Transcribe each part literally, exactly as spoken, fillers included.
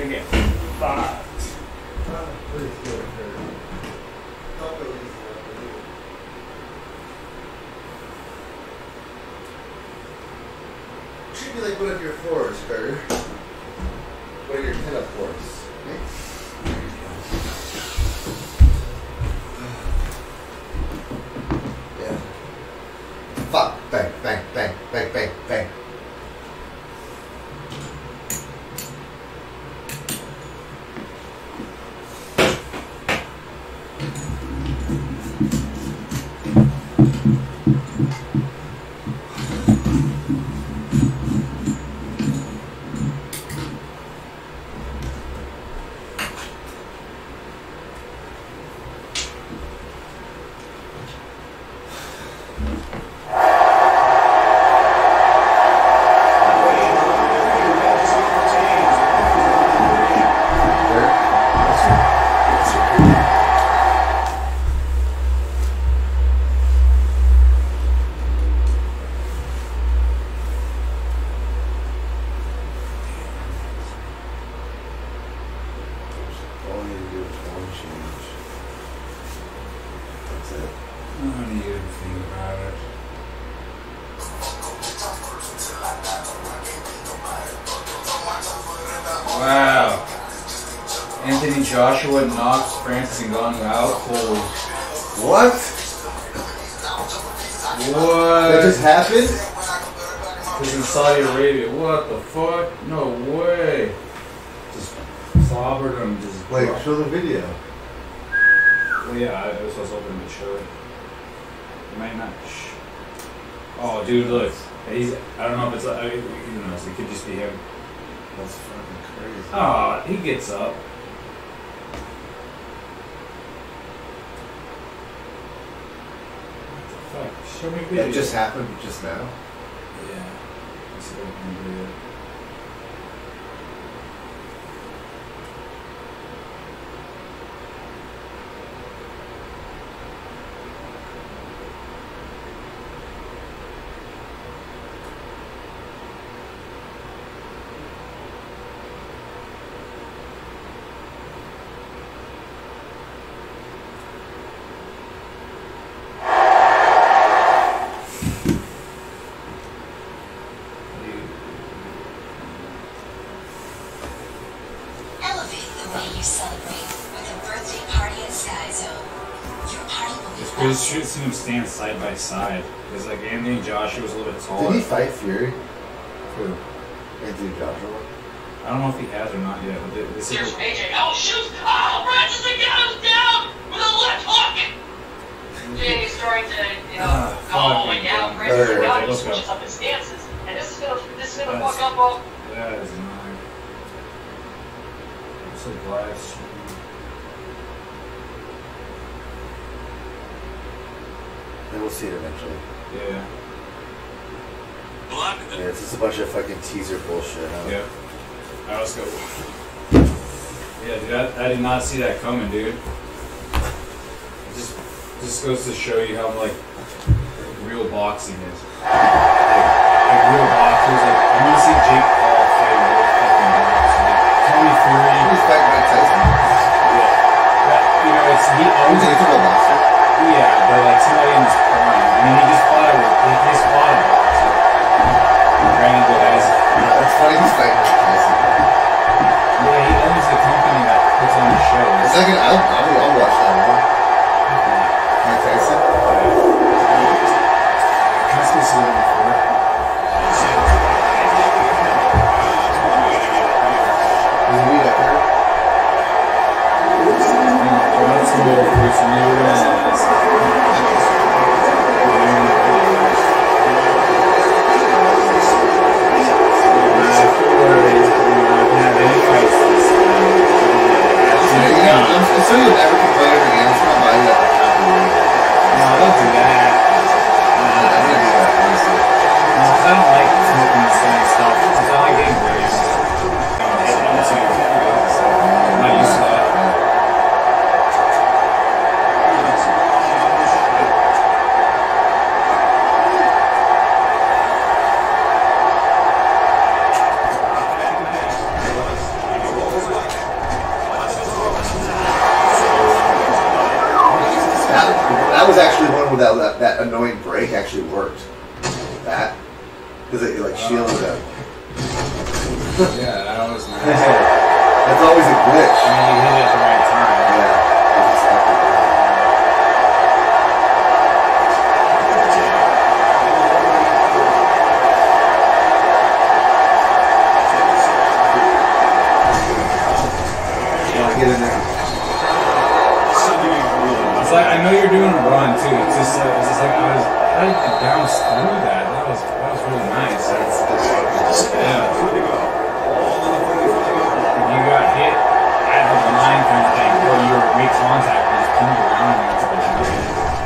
gonna get fucked. Please do it, Kurt. Don't go easy on me. Treat me like one of your floors, Carter. One of your ten-up floors. Yeah. Fuck. Bang, bang, bang, bang, bang, bang. Wow. Anthony Joshua knocks Francis Ngannou out cold. What? What? That just happened? This is in Saudi Arabia. What the fuck? No way. Just clobbered him. Just Wait, dropped. show the video. Well, yeah, I, that's what I was hoping to show it. It might not. Sh oh, dude, look. He's. I don't know if it's. I mean, who knows? It could just be him. That's fucking crazy. Oh, he gets up. What the fuck? Show me video. That just happened just now? Yeah. Let's see if I can do it. We should see him stand side by side. Because like Anthony Joshua was a little bit taller. Did he fight Fury? Who? Anthony Joshua? I don't know if he has or not yet. But this Here's is from A J. Oh, shoot! Oh, Francis Ngannou's down with a left hook! And he's trying to, you know, Ah, go all the fucking way down. dumb. Francis Alright, Ngannou let's go. switches up his stances. And this is gonna, this is gonna That's- fuck up all. that is annoying. It's a live stream. Then we'll see it eventually. Yeah. Yeah, it's just a bunch of fucking teaser bullshit, huh? Yeah. Alright, let's go. Yeah, dude, I, I did not see that coming, dude. It just just goes to show you how like real boxing is. Like, like real boxers, like I want to see Jake Paul fight real fucking boxers. Like Tony Fury. He's fighting Mike Tyson. Yeah. That, you know, it's he He's owns a it. football boxer. Yeah, but like somebody in his prime. I mean, he just fought a he just fought a boxer. Brandon Boaz. Yeah, that's funny. He's fighting Mike Tyson. Yeah, he owns the company that puts on the show. It's like an, I'll, I'll, I'll watch that one. Mike Tyson? Can I see this a little before? shield that. Yeah, that always nice. That's always a glitch. I mean, you hit it at the right time. Yeah. It's just up and down. Get in there. It's like I know you're doing a run too. It's just like it's just like I was how did you bounce through that? That was that was really nice. That's, yeah. You got hit at the line kind of thing, or you were made contact and just pinned around and that's what you did.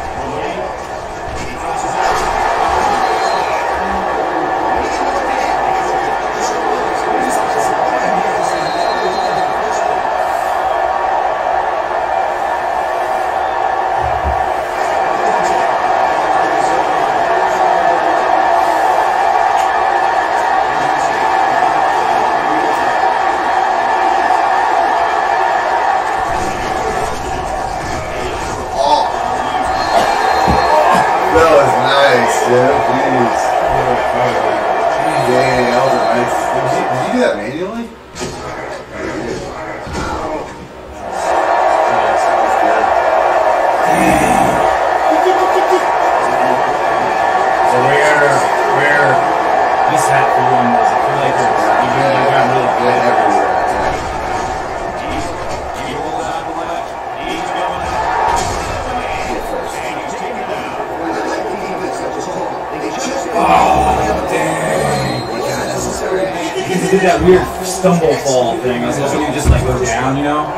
Did that weird stumble fall thing. I was hoping you just like go down, you know?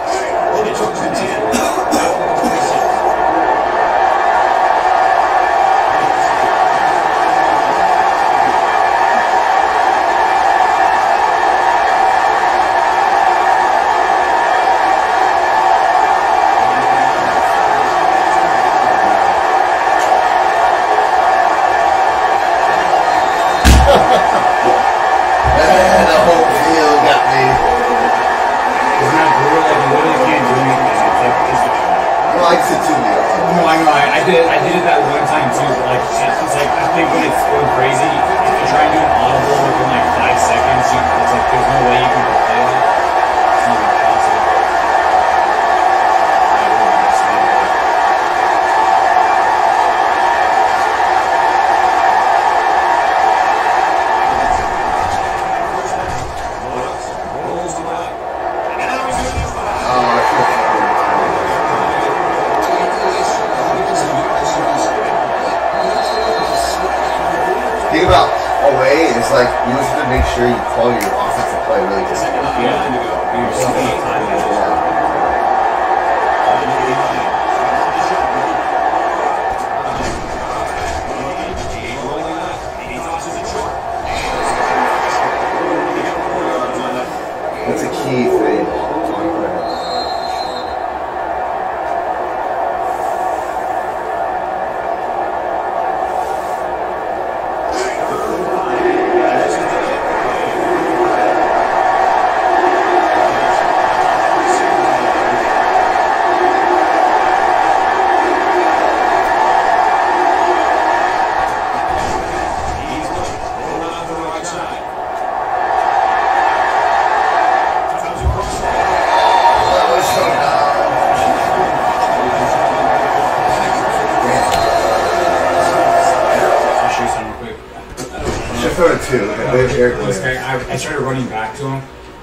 I started running back to him.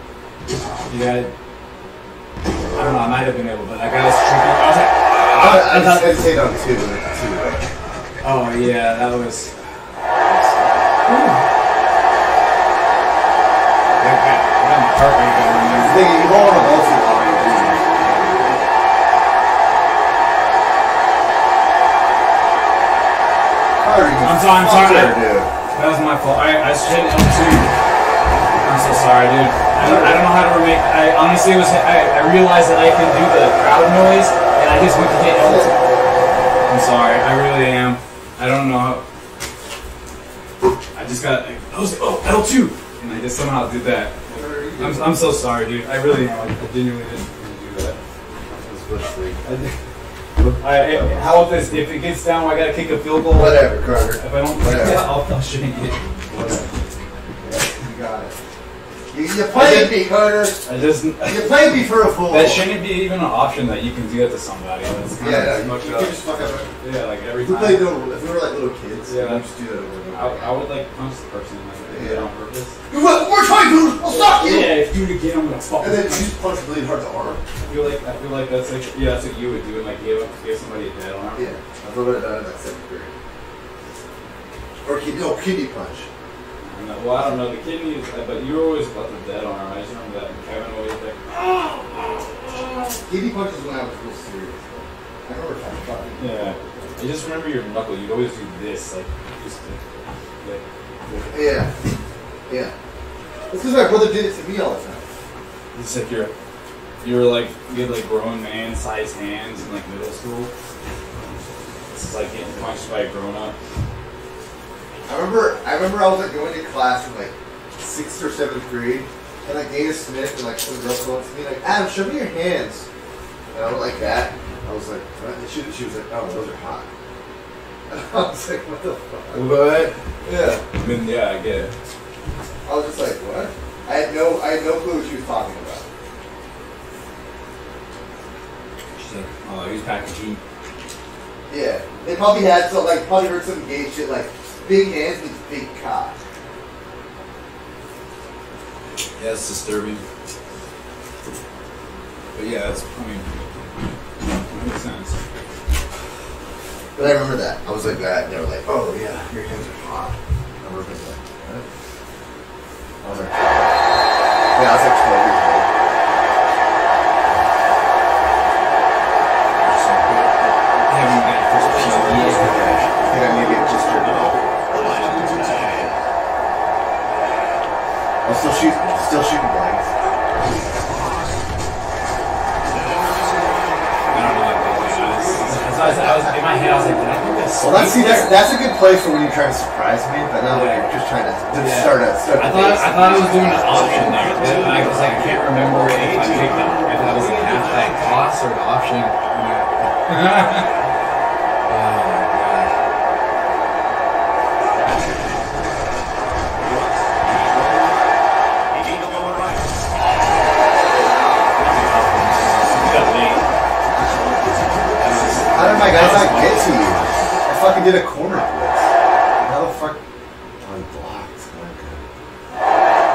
Yeah, I don't know. I might have been able, but that guy was tripping. I was like, ah, I, I, I hesitate on two. two right? Oh yeah, that was. I got, I got my heart rate going. I think you hold on the ball too long. I'm sorry. I'm sorry. Dude. That was my fault. I I should L two. I'm so sorry, dude. I don't, I don't know how to remake. I honestly was. I, I realized that I can do the crowd noise, and I just went to hit L two. I'm sorry. I really am. I don't know how. I just got. I was like, oh, L two, and I just somehow did that. I'm, I'm so sorry, dude. I really am. I genuinely didn't do that. I, I, how about this? If it gets down, I gotta kick a field goal. Whatever, Carter. If I don't, Whatever. I'll, I'll shoot you. Whatever. You, you played me, Carter. I just. You played me for a fool. That shouldn't be even an option that you can do that to somebody. That's kind yeah, of no, much you, up. you just fuck up. Yeah, like every If we time. played little, if we were like little kids, Yeah. yeah, we'd just do that over and over. I, I would like punch the person like if they did it on purpose. What? We're trying to. I'll stop you. Yeah, if you do it again, I'm gonna fuck. And then you just punch really hard the arm. I feel like I feel like that's like yeah, that's what you would do and like give give somebody a dead arm. Yeah, I've learned that in that seventh grade. Or kidney, no, kidney punch. And, uh, well, I don't know the kidneys, uh, but you were always about the dead arm. I just remember that and Kevin always like. Kidney punch is when I was real serious. Though. I remember trying to fuck it. Yeah, I just remember your knuckle. You'd always do this, like just to, like. like Yeah, yeah. That's because my brother did it to me all the time. It's like you're, you were like you had like grown man sized hands in like middle school. This is like getting punched by a grown up. I remember, I remember I was like going to class in like sixth or seventh grade, and like Dana Smith and like some girl came up to me like, Adam, show me your hands. And I went like that. I was like, what? And she, she was like, oh, those are hot. And I was like, what the fuck? What? Yeah. I mean, yeah, I get it. I was just like, what? I had no, I had no clue what she was talking about. She's like, oh, he's packing heat. Yeah, they probably had some like probably heard some gay shit like big hands means big cock. Yeah, it's disturbing. But yeah, that's, I mean, that makes sense. But I remember that. I was like that, and they were like, oh yeah, your hands are hot. I remember thinking like, what? I was like, yeah, I was like twelve years old. I think I maybe just jerked off. I'm still shooting, still shooting blanks. I don't know, like, I was, I was, in my head, I was like, did I think that's Well, that's, see, that's, that's a good place for when you're trying to surprise me, but not when you're just trying to just Yeah. start a start I a thought base. I thought I was doing an option there, and I was like, I can't remember if I picked the, if that was a half that toss or an option. Oh my god. How did my guys not get to you? I fucking did a corner blitz. How the fuck? Oh, he blocked. Okay.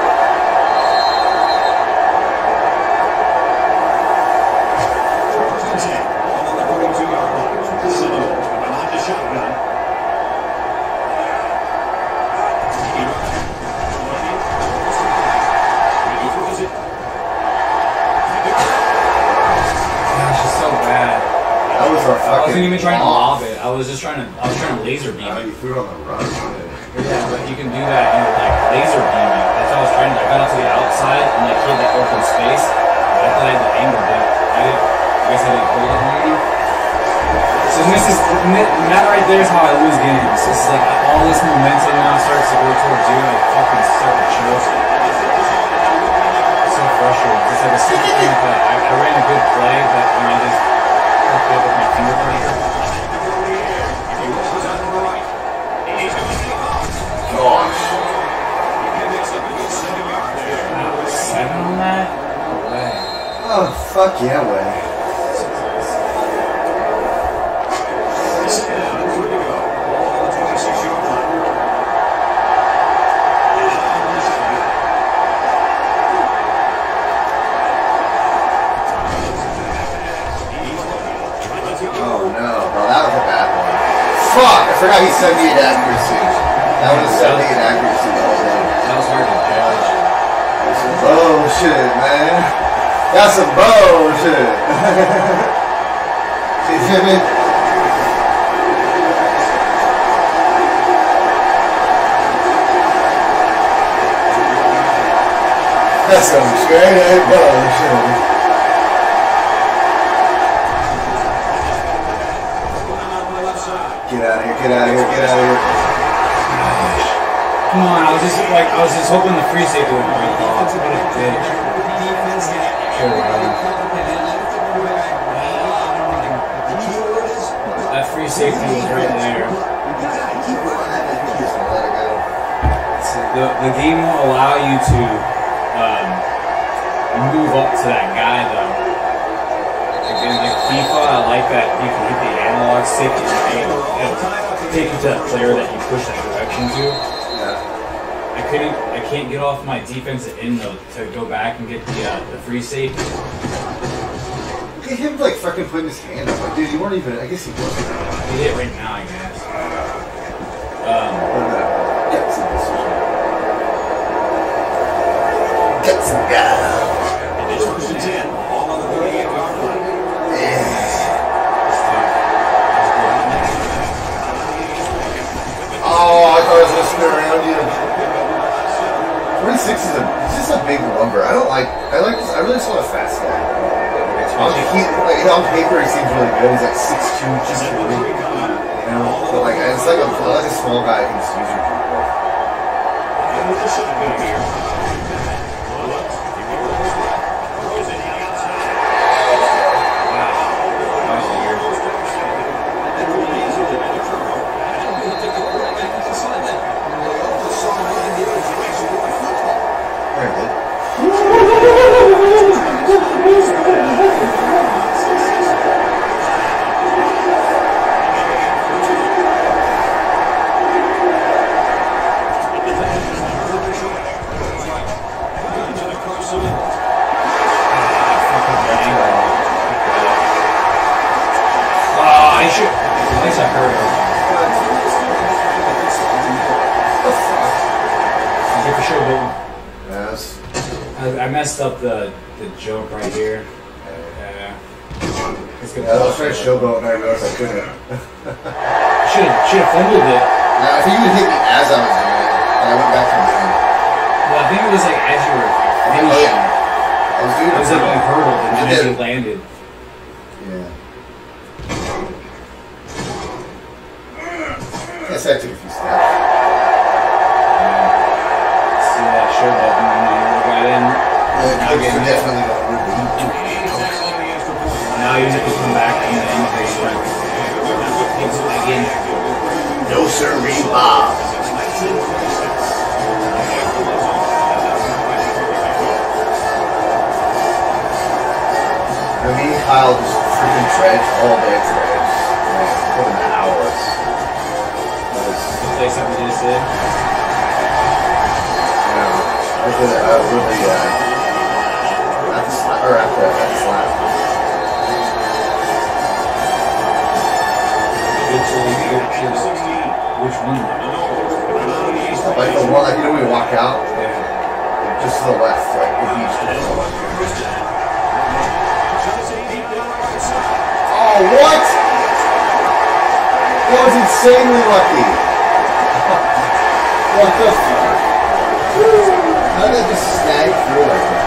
Gosh, it's so bad. That was a I fucking. wasn't even trying to off. lob it. I was just trying to. I was trying to laser beam Uh, it. you threw it on the run. Yeah, but you can do that in like laser beaming. That's what I was trying to. I got up to the outside and like hit that open space. I thought I had the angle, but I didn't. I guess I didn't pull it long enough. So this is that right there is how I lose games. It's like all this momentum now starts to go towards you, and I fucking start to choke. It's so frustrating. It's like a stupid thing that I, I ran a good play, but you know, I just fucked up with my fingerprint. Gosh. Seven on that? No way. Oh, fuck yeah, way. Oh no, bro, that was a bad one. Fuck! I forgot he's seventy-eight accuracy. That was seventy-eight accuracy the whole day. That was hard to judge. That's some bullshit, man. That's some bullshit. See, Jimmy? That's some straight up bullshit. Get out of here, get out of here, get out of here. Come on, I was just like, I was just hoping the free safety would break off. What a bitch. Sure, that free safety was right there. The, the game won't allow you to um, move up to that guy though. Like in like FIFA, I like that you can hit the analog stick and it'll, it'll take you to that player that you push that direction to. Yeah. I couldn't, I can't get off my defensive end though to go back and get the uh, the free safety. Look at him like fucking putting his hand up. Like, dude, you weren't even. I guess he wasn't. He did it right now, I guess. Um, Get some decision. Get some guy. Oh, I thought I was gonna spin around you. forty-six is a he's just a big lumber. I don't like. I like. I really just want a fast guy. On, he, like, on paper, he seems really good. He's like six two, just two. You know, but like it's like a, I like a small guy who can just use your people. I messed up the the jump right here. Yeah. Yeah, I was trying to showboat and I realized I couldn't. Should have should have fumbled it. No, I think you hit me as I was doing it, and I went back to the game. Well, I think it was like as you were finishing. Oh, yeah. I was doing it. It was like you hurdled and then as you landed. Yeah. I guess I took a few steps. Yeah. See that showboat and then you got in. Yeah, now you're definitely going to win. Now you have to come back and then again. No sirree, Bob. I mean, Kyle just freaking dredged all day today. Just put in the hours. Play something you just did? Yeah. I did it uh, really, uh, at the slap, or at the, at the slap. Which one? Like the one, like, you know, we walk out, yeah. Just to the left, like the beach to the left. Oh, what? That was insanely lucky. What the fuck? How did that just snag through like that?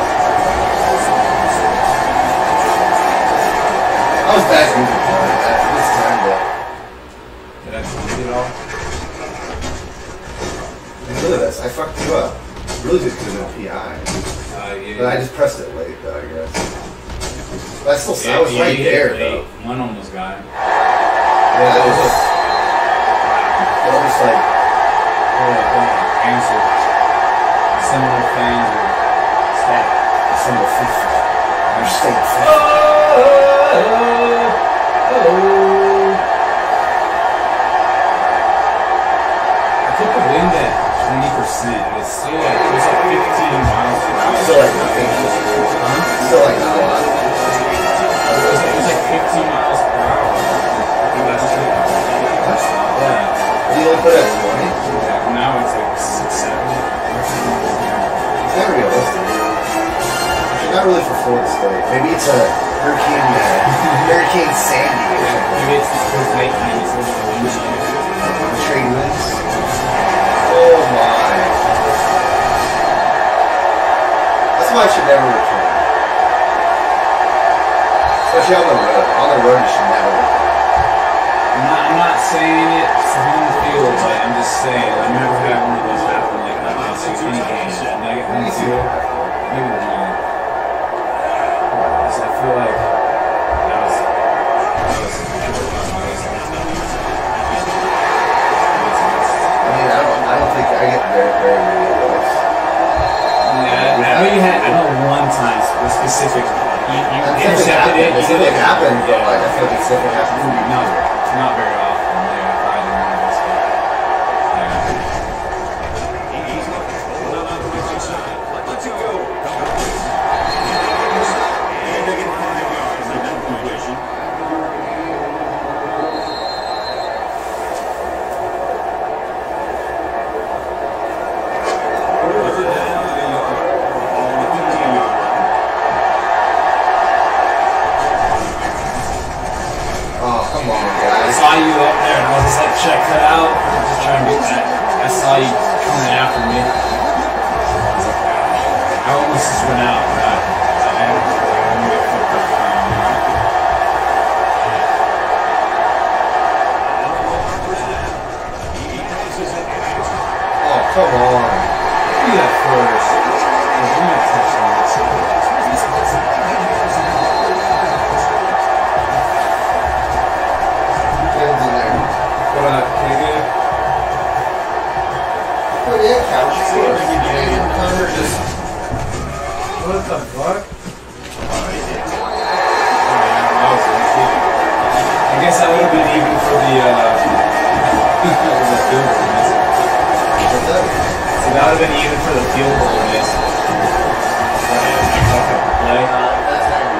That was bad movement at this time, but. Did I see it all? Look at this, I fucked you up. Really just because of the P I. Uh, yeah. But I just pressed it late, though, I guess. But I still Yeah, I was yeah, right yeah, there, late. though. One almost got it. Yeah, that was just. It was just like. Uh, answer. Similar things or stat. Similar fifth. You're staying fifth. Oh, oh, oh. I took the wind at twenty percent. It's still like, it was like fifteen miles per hour. Still like nothing. Huh? Still like not a lot. It was, it was like fifteen miles per hour. Yeah. Did you only put it at twenty? Yeah, now it's like six, seven. It's not realistic. It's not really for Florida State. Maybe it's a Hurricane, uh, Hurricane Sandy or something. Maybe it's towards night time. It's a little windy. The trade winds. Oh my. That's why I should never return. Especially on the road. On the road, you should never return. I'm not, I'm not saying it for home field, but I'm just saying I've never had one of those happen like that in sixteen games. And I get home field, maybe one. Because I feel like that was, that was I mean, I don't, I don't think I get very, very many of those. yeah, specific. You, you That intercepted happened. it. You It did didn't it. happen, but Yeah. like I feel like it's definitely happened. No, not very often. Yeah, for either one of us. But, yeah. Oh, come on, I guys. saw you up there, and I was just like, check that out. I was just trying to get that. I saw you coming after me. I was like, ah. I almost just went out. But I, I had to let me get fucked up. Oh, come on. Give me that first. Give me that touchdown. Ken's in there. What up, nigga? Oh, yeah, couch. Connor just. What the fuck? Oh, yeah, that was lucky. I guess that would have been even for the, uh, for the field goal miss. What's that? So that would have been even for the field goal miss. Fucking play. That's angry.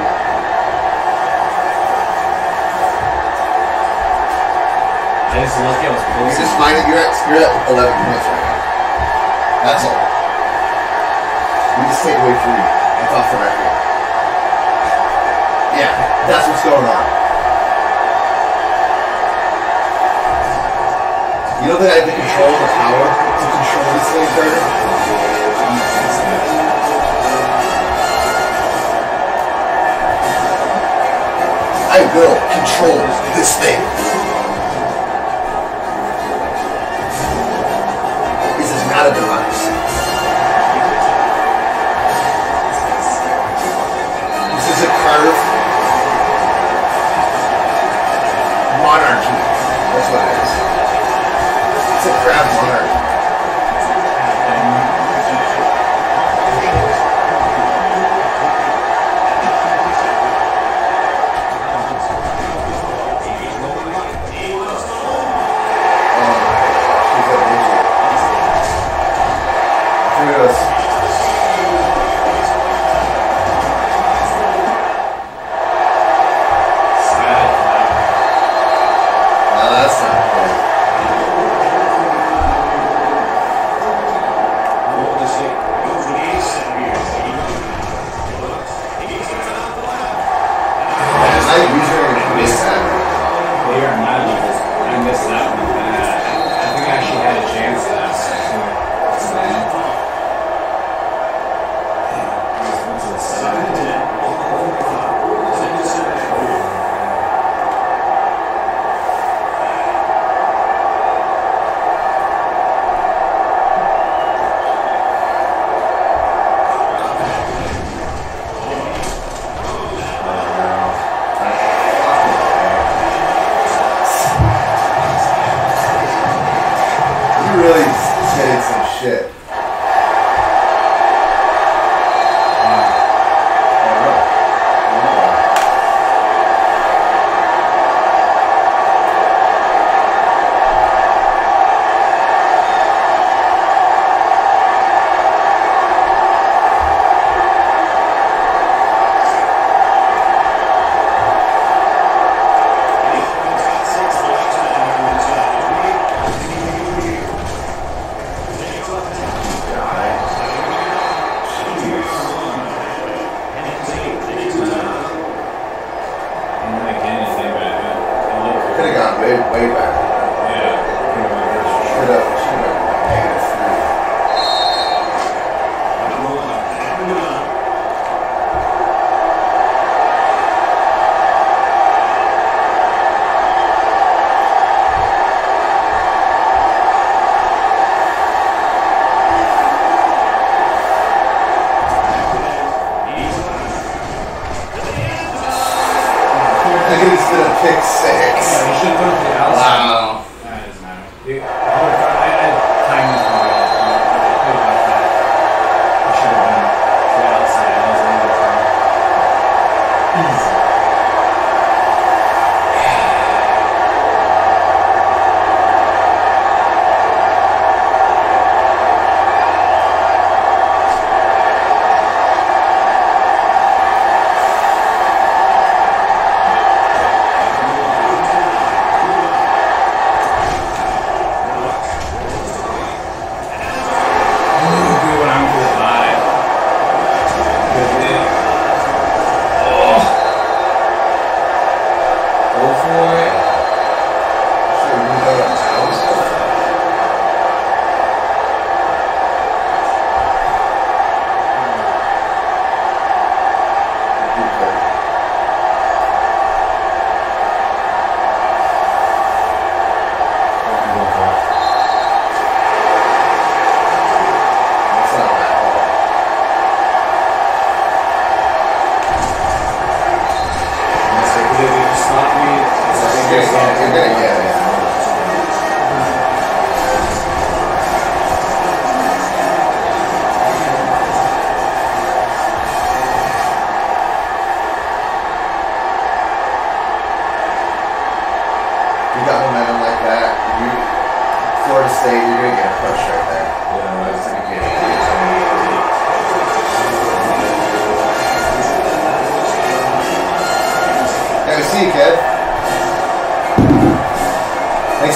I just lucky I was You're close. just fine. You're at, you're at eleven points right now. That's all. We just take away three. That's off the record. Yeah, that's what's going on. You don't think I have the control and the power to control these things better? I will control this thing. This is not a democracy. This is a curve monarchy. That's what it is. It's a crab monarchy.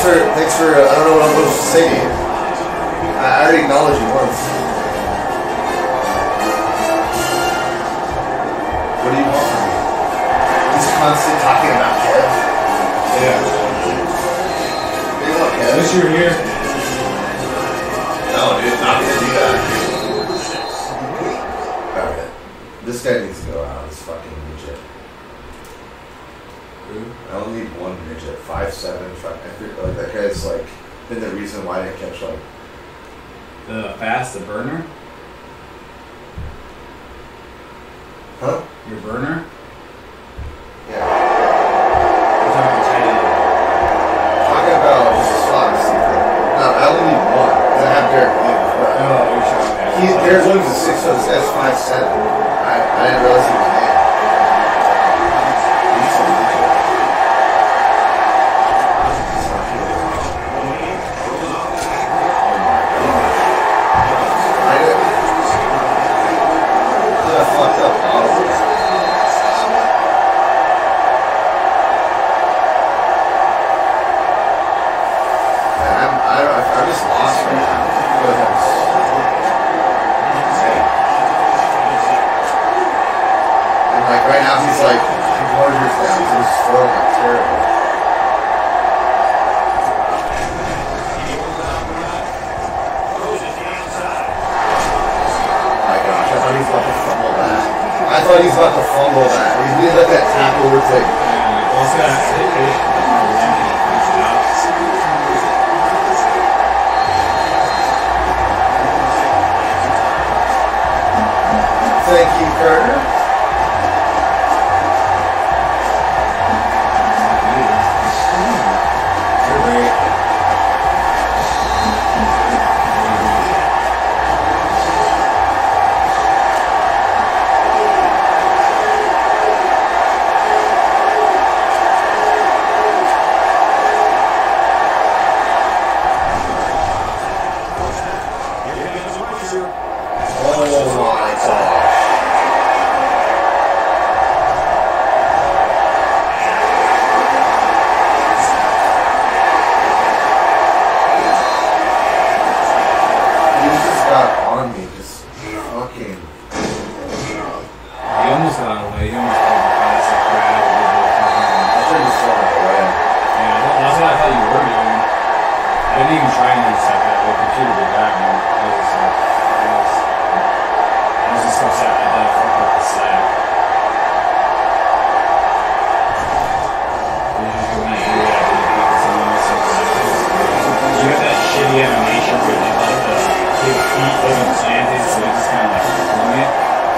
for, thanks for, uh, I don't know what I'm supposed to say to you. I, I already acknowledged you once. What do you want from me? He's constant talking about Kev. Yeah. What do you want, Kev? At least you're here. No, dude, not gonna do that. Alright. This guy needs to go out. This fucking midget. Who? I only need one midget. Five seven. Five, I feel like that guy's like been the reason why I didn't catch like. The fast, the burner? Huh? Your burner? Yeah. You're talking tight end. Talking about slots. No, I only need one. Because I have Derek Williams. But Oh, you're sure. Okay. he's, Derek Williams is six foot. This guy's five seven. I, I didn't realize he was name. He's so legit. He's not here. Oh my god. I did. Look at that fucked up bottle. I'm, I don't, I'm just lost right now. I feel like I'm s- and like right now he's like Warriors down. He's just throwing like terrible. Oh my gosh, I thought he was about to fumble that. I thought he was about to fumble that. He did let that tackle where it's like, Yeah, also that's it. thank you, Carter. You're great. Oh my gosh. He just got on me, just fucking. He almost got away. He almost called the classic grab. I should have thrown it away. Yeah, that's what I thought you were doing. I didn't even try and intercept that. The computer did that, man. I was just like, I was, I was just upset. I thought I fucked up the sack. Usually when I do that, I do it because someone else has it. You have that shitty animation where they let the his feet wasn't planted, so they just kind of like flung it.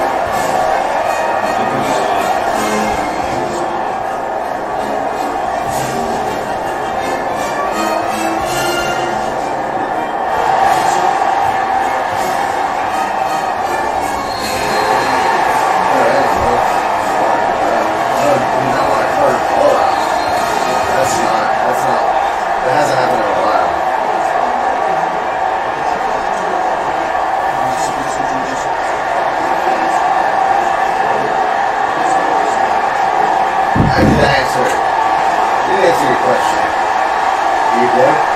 I did answer it. I did answer your question. You did?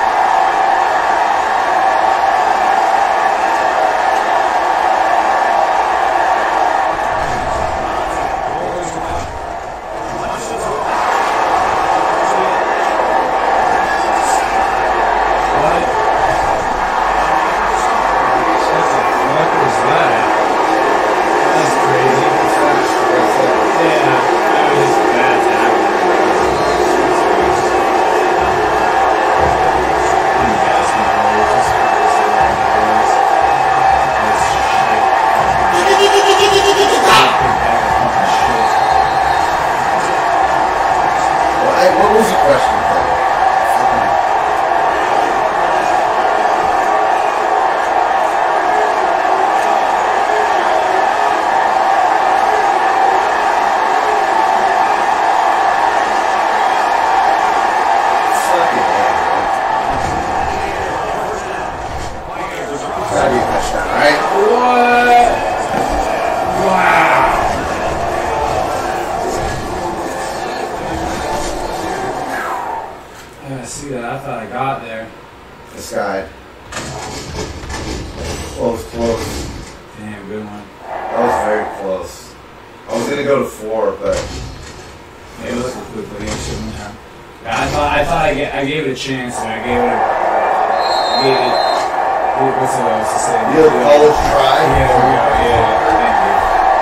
good one. That was very close. I was gonna go to four, but Yeah, it was a good video. Yeah. Yeah, I thought I thought I, ga- I gave it a chance, and I gave it a I gave it. What's what I was to say? you had a college try. Yeah, there we go. Yeah, thank you.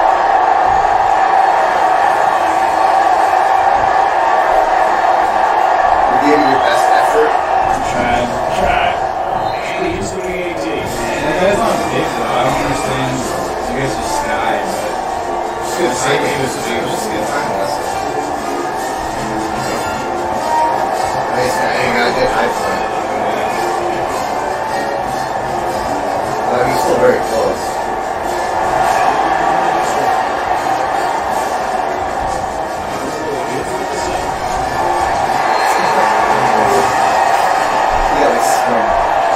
You gave it your best effort. Tried, tried. That guy's not big though. I don't understand. You guys are sky, but Just good I think timing. it was big. Just good timing. That's it. Nice guy. You got a good high point. But he's still very close. Yeah, like scrum.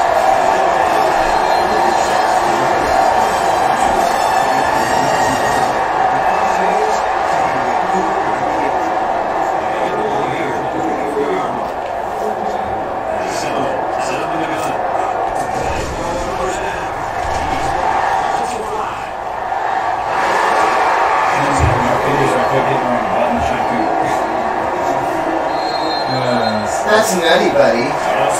That's nutty, buddy.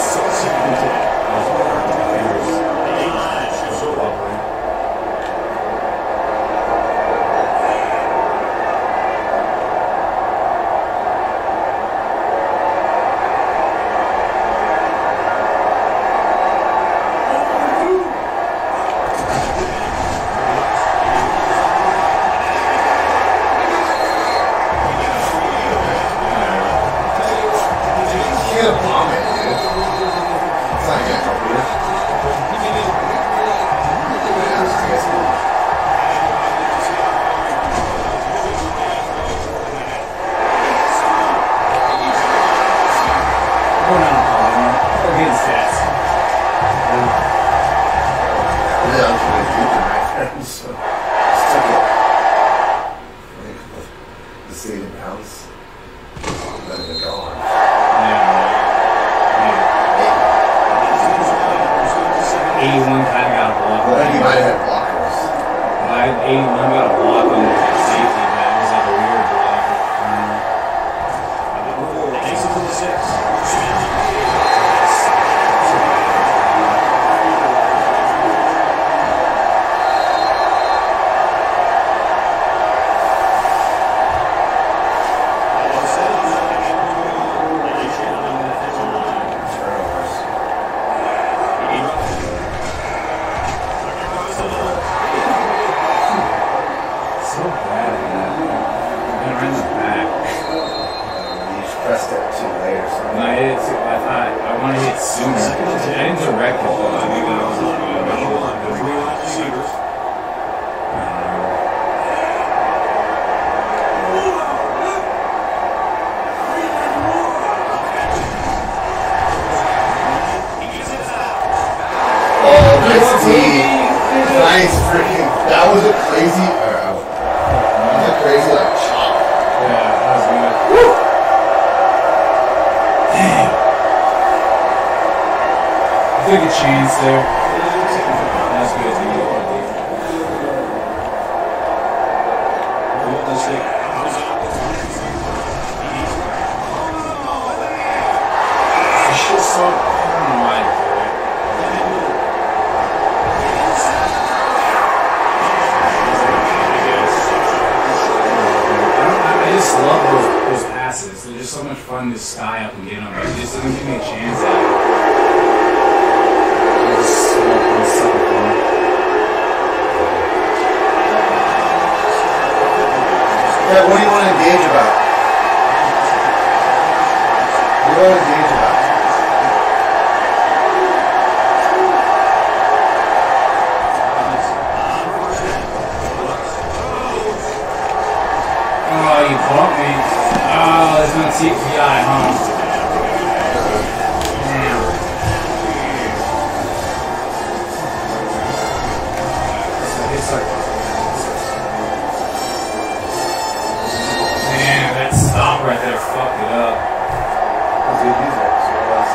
You gotta bomb it, dude. It's not gonna help you. Yeah, I guess. Going on a polymer. We're getting stats. Yeah, I was gonna do it right there, so just took it. The saving pounds. Let it go on. eighty-one kind of got a block. Well, then you might have had blockers. I eighty-one got a block on the safety, but it was like a weird block. Um, Turnovers. so bad at that. And right in the back. You just pressed it too late or something. And I hit it too, I thought I want to hit sooner. I didn't direct it though. I think that was uh, Oh, nice D. Nice freaking. That was a crazy. Or, uh, that was a crazy like chop. yeah, that was good. Woo! Dang. I took a chance there. That was good, dude. It's just so, I don't know why I do it. I just love those, those passes. They're just so much fun to sky up and get them. But it just doesn't give me a chance at it. It's just so, it's so fun. Yeah, what do you want to engage about? What do you want to engage about? Oh, you bumped me. Oh, there's no T P I, huh? Damn. So it's like, man, that stop right there fucked it up. That's good music. So it was.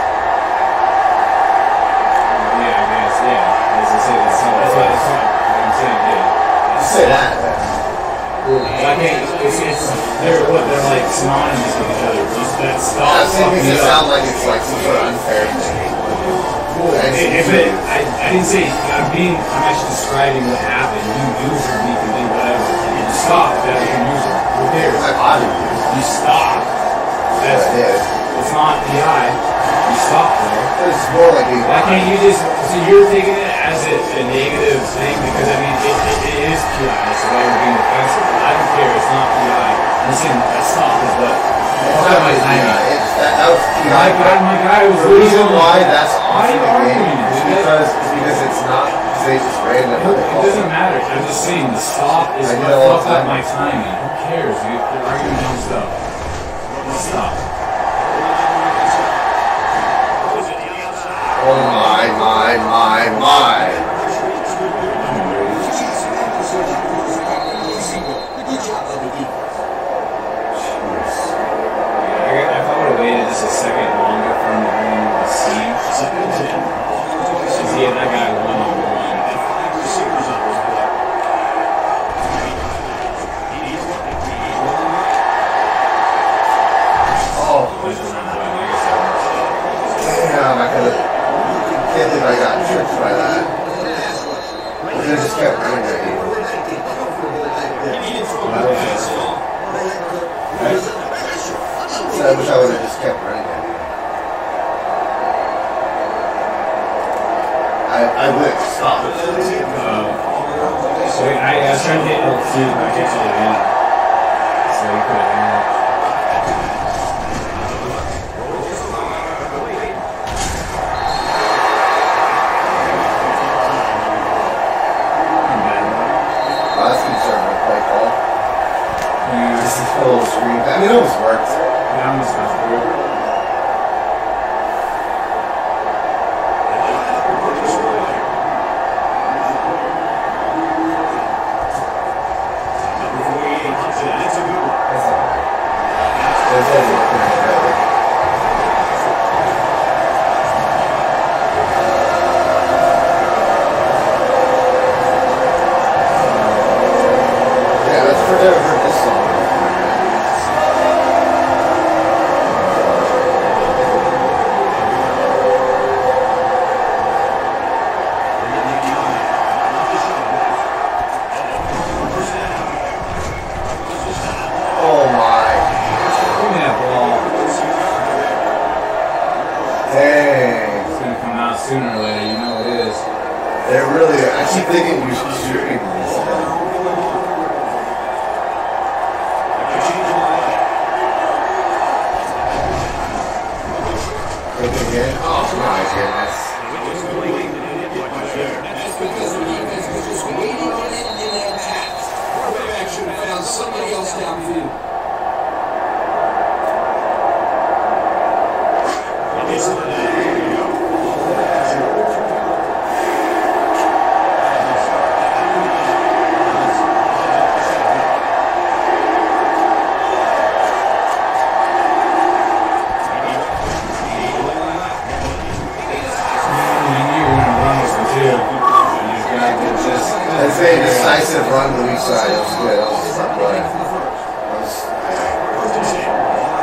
Yeah, I guess, yeah. As I said, that's, that's what, that's what I'm saying, yeah. say that. Why can't it's, it's they're what they're like synonymous with each other. Just that stop. That makes it sound like it's like some sort of unfair thing. If it, I, I didn't say I'm being. I'm actually describing what happened. You user me can do whatever. You stop. That's your user. Who cares? My body. You stop. That's yeah, it is. It's not P I. You stop there. It's more like a. Why can't you just? So you're taking it as a, a negative thing because I mean it, it, it is P I. So why you're being defensive? I don't care. It's not P I. I'm saying that stop is what. It's not my timing. It's that, that was P I. My guy, my guy was the reason why that's why off in the game arguing? is because it's because it's not. They just ran the It doesn't matter. I'm just saying the stop is I what do that all the fucked up time. my timing. Who cares, dude? You're arguing dumb stuff. Stop. Oh my, my, my, my. I thought I would have waited just a second longer for him to bring the seam. Because he had that guy one on one. Oh, damn, I could have. Can't believe I got tricked by that. I could have just kept running at you. So I wish I would have just kept running at you. I, I would stop it. Uh, so I, I was trying to hit L two, but I can't get it in. So you could have done it. A little screen. I mean, it almost worked. Yeah, I'm just not sure. Yeah, that's for never heard this song. Oh my. Give me that ball. Dang. It's gonna come out sooner or later, you know it is. They're really, I keep thinking you should shooting this. Look again. Oh my goodness. That's because the defense was just waiting on it and they attacked. Quarterback should have found somebody else downfield. I'd say a decisive run to the weak side. That was good. That was a smart play. That was, that was risky.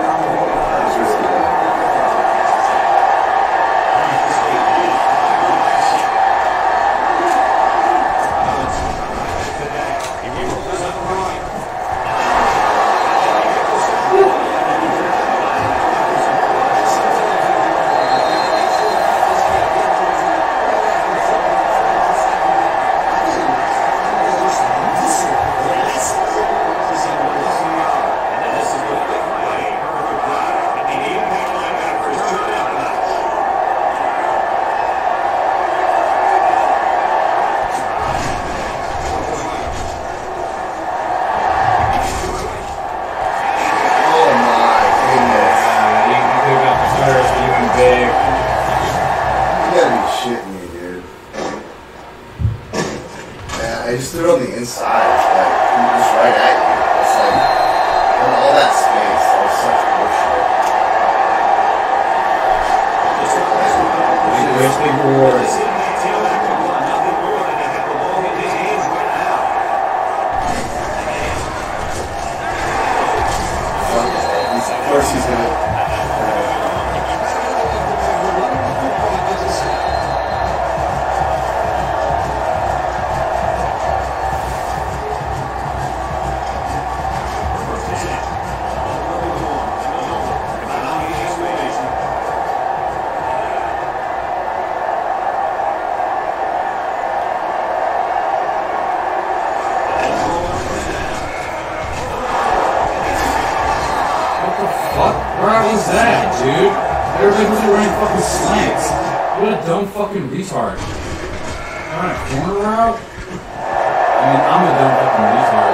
I just threw it on the inside. It's like, just right at you. It's like, and all that space. That was such bullshit. Where's the reward? dude. Everybody was running fucking slants. What a dumb fucking retard. On a corner route? I mean, I'm a dumb fucking retard.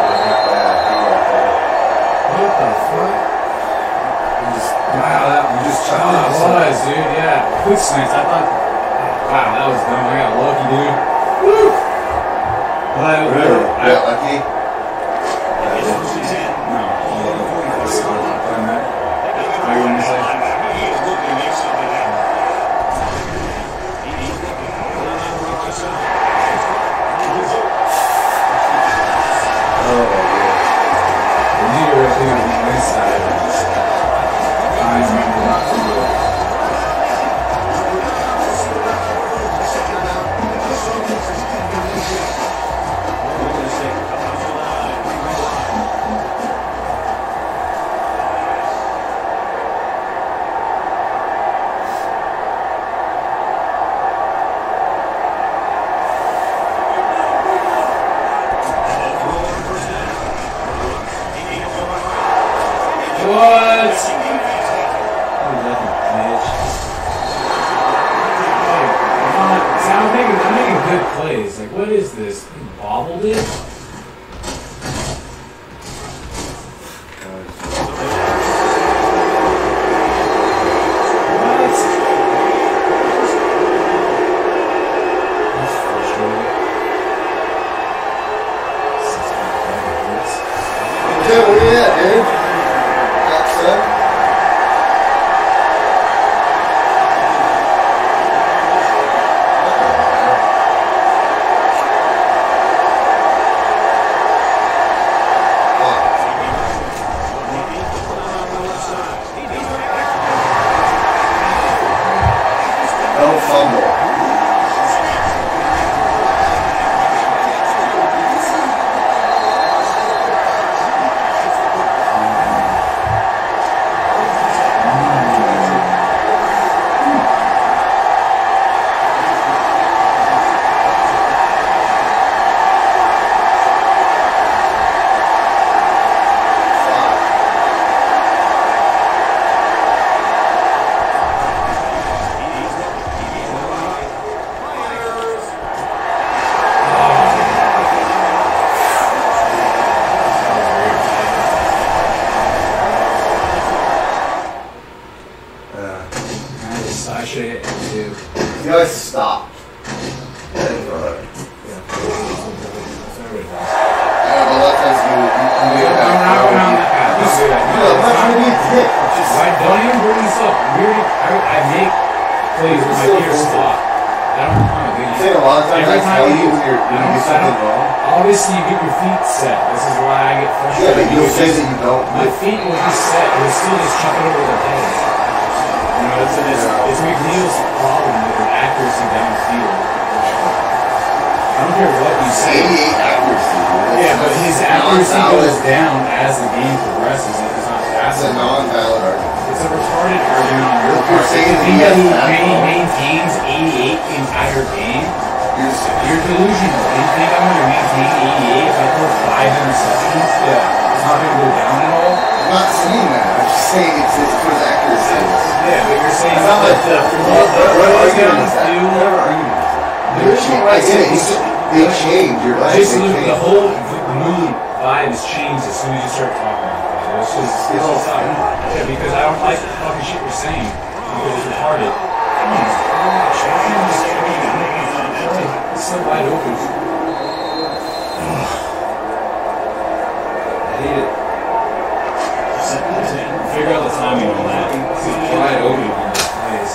What the fuck? You just, wow, that, you just Oh, chucked it it. was, dude, yeah. Quick slants, I thought, wow, that was dumb. I got lucky, dude. Woo! But I, Really? I, Yeah, lucky. no. What are you going to say? What is this? You bobbled it? What? That's frustrating. Yeah, where you at, dude? Outside? No fumble. Sasha too. You guys stop. Yeah, brother. Yeah. Yeah, but that's as you, you, you get I'm back. not going on that path. Don't do that. No, I'm not trying to be a dick. I'm just Why don't even bring this up? Weird. I, I make plays with my ears stopped. I don't know, dude. I'm saying a lot of times Every I time tell you- you when you're, when I you do don't- I something don't- wrong. Obviously, you get your feet set. This is why I get Yeah, frustrated. but you'll because say that you don't. My feet will be set. We'll still just chuck it over their heads. You know, it's, it's, it's McNeil's problem with an accuracy downfield. I don't care what you say. eighty-eight accuracy, dude. Yeah, but his It's accuracy non-valid. goes down as the game progresses. Like, it's not That's fast a enough. non-valid argument. It's a retarded argument on your If you're part. saying If that you he has think that he problem. maintains eighty-eight the entire game, You're just, you're delusional. You think I'm going to maintain eighty-eight if I throw five interceptions? Yeah. It's not going to go down at all? I'm not saying that. I'm just saying it's it's for his accuracy. Yeah, but you're saying It's not like the What the what throws argument is that? downfield. Whatever argument is that? There is no I right get it. to- He's- They change. You're right. Just They look, change. the whole mood vibe has changed as soon as you start talking about that. It's just, it's just uh, yeah, because I don't like the fucking shit you're saying because it's retarded. Come on, it's so wide open. I hate it. Figure out the timing on that. It's wide open on those plays.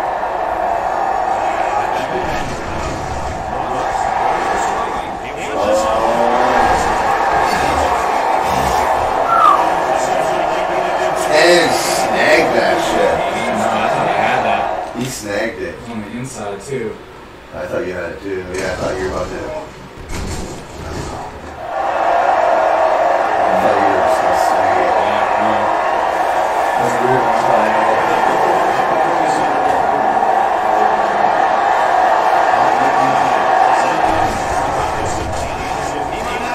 And snagged that shit. No, I thought I had that. He snagged it. It was on the inside too. I thought you had it too. Yeah, I thought you were about to. I thought you were just gonna snag it. Yeah, no. That's weird. I thought I had it.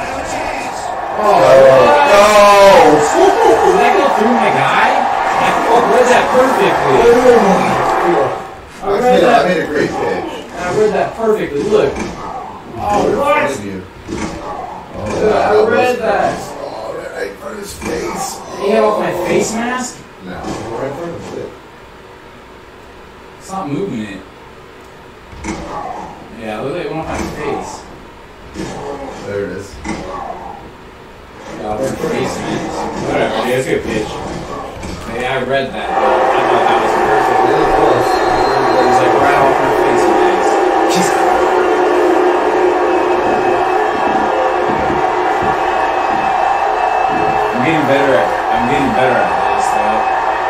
Oh, no! Did I go through my guy? Oh, read that perfectly. I I read made, that. I made a great pitch. I read that perfectly. Look. Oh, what? Thank you. Dude, I read that. Oh, right in front of his face. He had off my face mask? No, right in front of it. Stop moving it. Yeah, look like it went off my face. There it is. Yeah, it's face mask. Whatever, dude, that's a good pitch. Yeah, I read that. I thought that was perfect. Really close. It was like right off my face mask. Jeez. I'm getting better at I'm getting better at this though.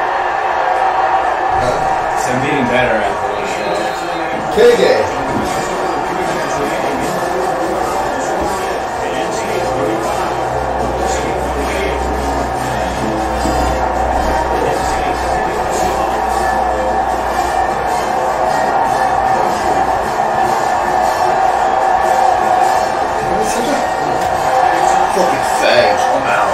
So I'm getting better at this though. K J. Fucking fag. I'm out.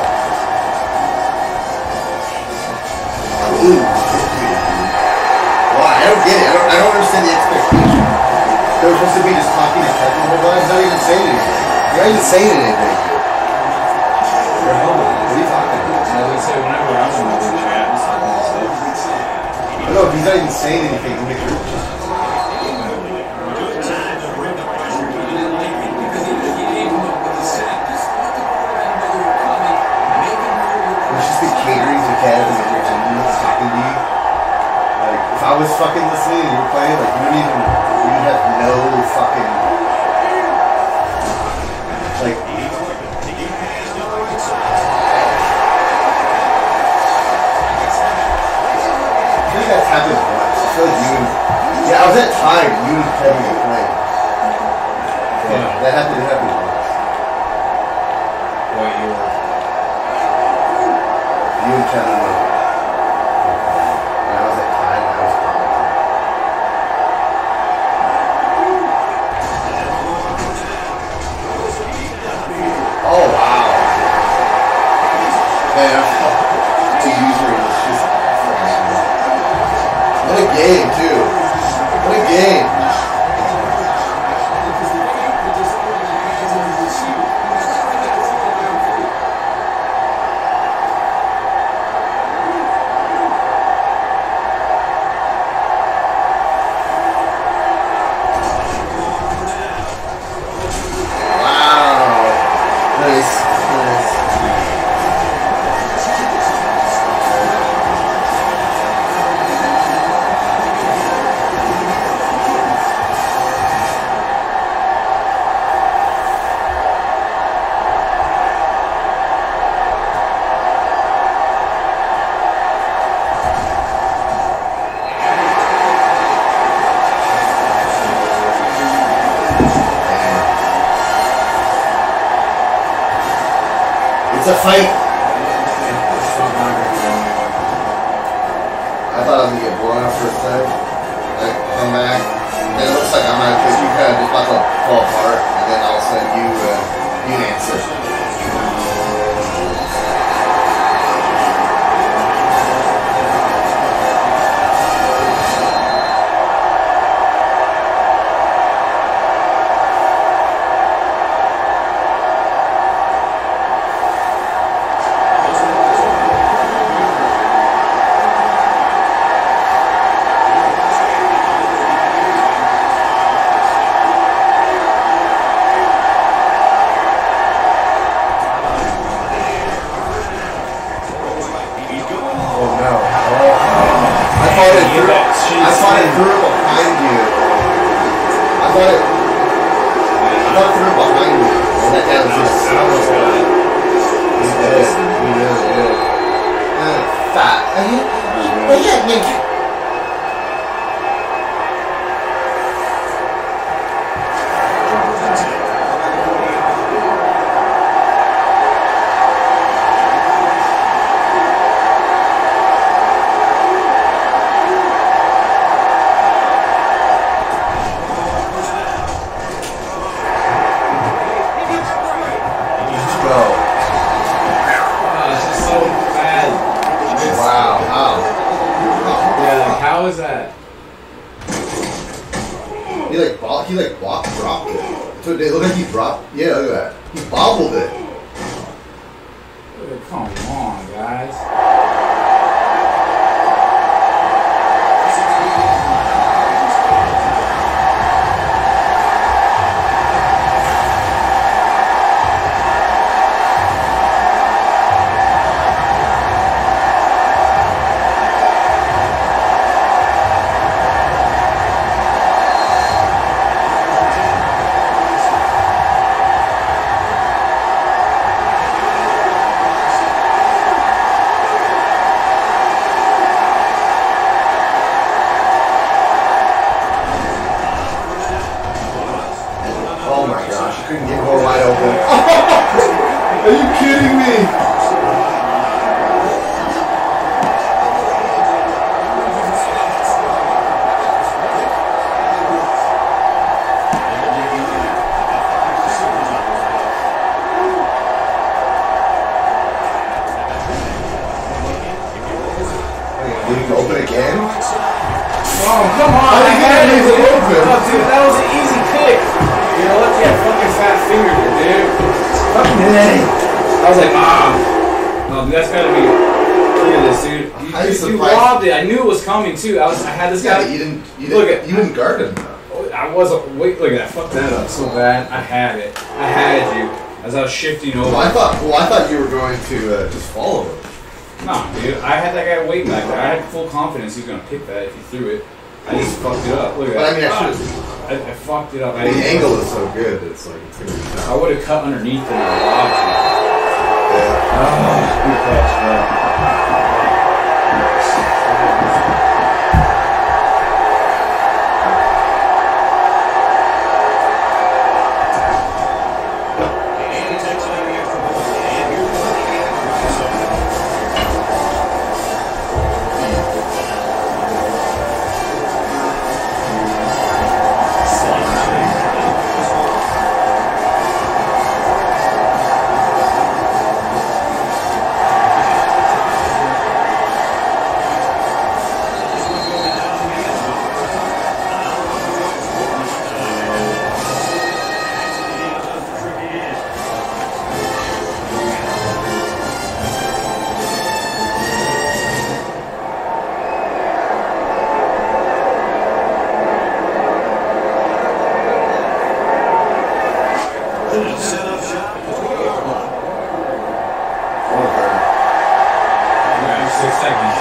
Ooh. Why? I don't get it. I don't, I don't understand the expectation. They were supposed to be just talking to Kevin the whole time. He's not even saying anything. You're not even saying anything. You're home. What are you talking about? I was gonna say whenever I'm in the chat, I'm talking to stuff. No, he's not even saying anything. He makes her just catering to Kev and your team that's talking to you. Like, if I was fucking listening and you were playing, like, you wouldn't even, you have no fucking, like, I think that's happened once. I feel like you and, yeah, I was at time, you and Kevin were playing. Yeah, that happened, it happened once. What you were? You and Kevin were, and I was at time, I was commenting. Oh, wow. Man, the user is just, what a game, too. What a game. It's a fight. I thought I was gonna get blown out first time. I come back, and it looks like I'm out because you kind of just about to fall apart, and then all of a sudden you uh, you answer. I thought it threw behind you. I thought it. I thought it threw behind you. And that guy was just so good. He did. He really did. Uh, fat. Well, yeah, yeah. Wow, wow. he like walked, dropped it. So it looked like he dropped. Yeah, look at that. He bobbled it. Come on, guys. Couldn't get more wide open. Are you kidding me? Leave it open again? Oh, come on! How did you get it open? Oh, dude, that was an easy pick. You're lucky I fucking fat fingered it, dude. Fucking hey. I was like, ah. No, dude, that's gotta be. Look at this, dude. You, I you, you lobbed it. I knew it was coming too. I was. I had this guy. Yeah, you didn't. You didn't. Look at. You didn't guard him though. I wasn't. Wait, look at that. Fuck that up so bad. I had it. I had you as I was shifting over. Well, I thought. Well, I thought you were going to uh, just follow him. Nah, dude. I had that guy waiting back there. I had full confidence he was gonna pick that if he threw it. I just fucked it up. Look at but that. I mean, I should have. I, I fucked it up. I The angle is so good. It's like it's gonna be tough. I would have cut underneath it and lobbed it. Yeah. Oh, good catch, man. Six seconds.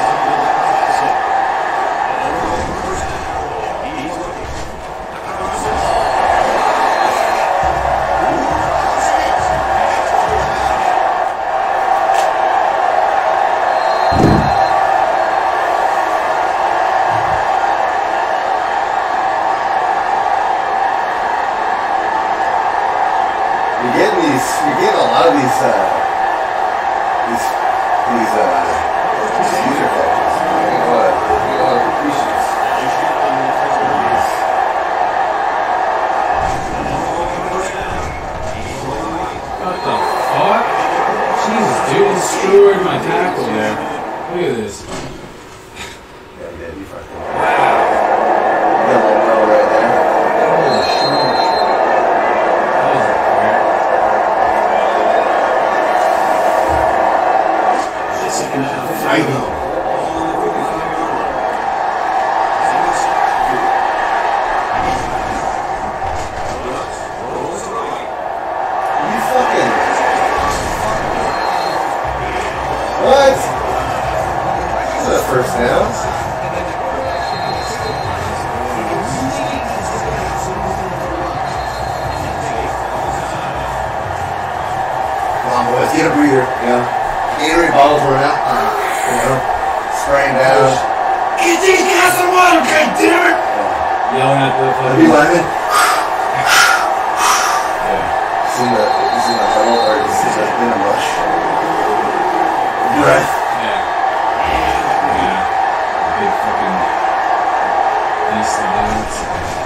You're getting these. You're getting a lot of these. Uh, these. These. Uh, Caesar catches. You know what? You know what? Completions. What the fuck? Jesus, dude, destroyed my tackle there. Look at this. Yeah, yeah, you fucking. Wow. Double row right there. Holy shit. That was a crack. I know. You fucking. What? This is a first down. Come on, boys, get a breather. You know, Gatorade bottles run out. Uh, you know, spraying down. Get these guys some water, goddammit! Yelling at the The fucking. B lineman. Yeah. Seen the, you seen the huddle or you seen the in a rush. Breath. Yeah. Yeah. Big fucking beast of dogs.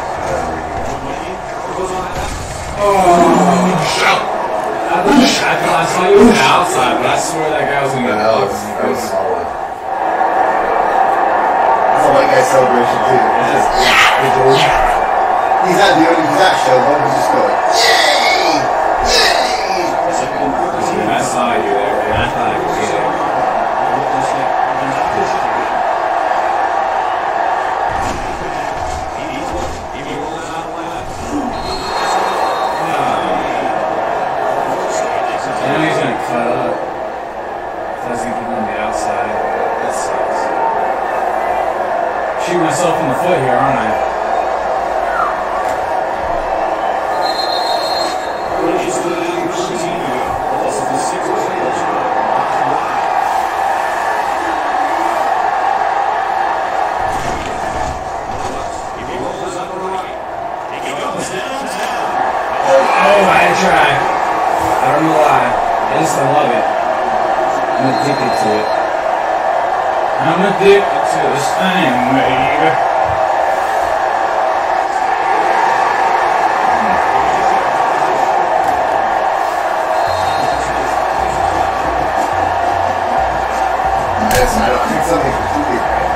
Oh, shout! I thought I, thought I saw you on the outside, but I swear that guy was gonna get That was, fucked. that was solid. That's a white guy celebration too. It's just, yeah. He's not doing it. He's not showboating. He's just going, yay! Yay! Dude, I saw you there, man. I thought I could see there. I know he's gonna cut up. Doesn't keep on the outside. That sucks. Shoot myself in the foot here, aren't I? Oh, I had to try. I don't know why. I just love it. I'm addicted to it. I'm addicted to this thing, baby. Yes, I don't think something completely random.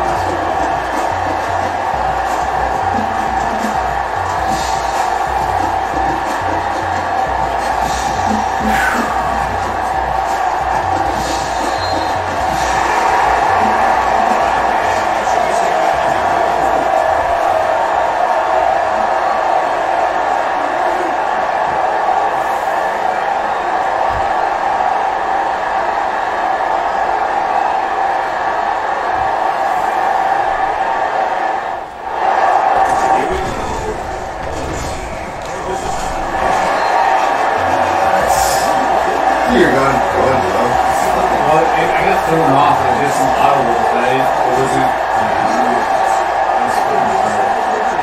You're going, going, bro. Well, I, I got thrown off. I did some audibles, but I didn't, it wasn't. I was pretty hard.